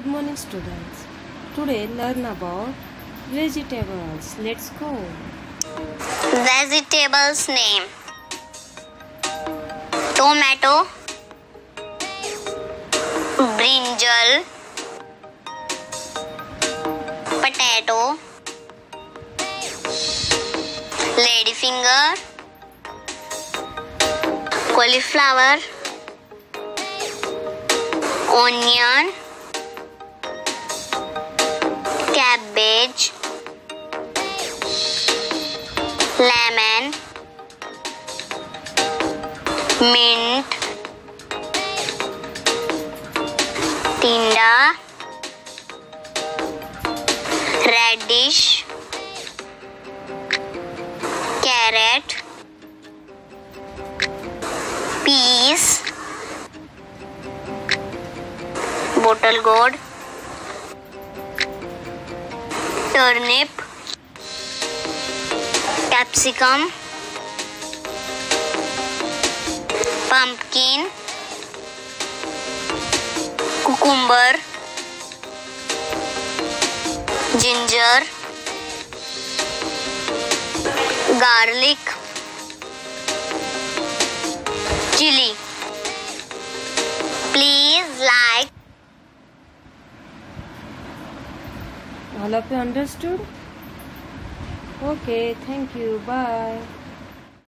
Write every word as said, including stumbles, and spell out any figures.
Good morning, students. Today learn about vegetables. Let's go. Vegetables name: tomato, brinjal, potato, ladyfinger, cauliflower, onion, cabbage, lemon, mint, tinda, radish, carrot, peas, bottle gourd, turnip, capsicum, pumpkin, cucumber, ginger, garlic, chili. Please like. All of you understood? Okay, thank you. Bye.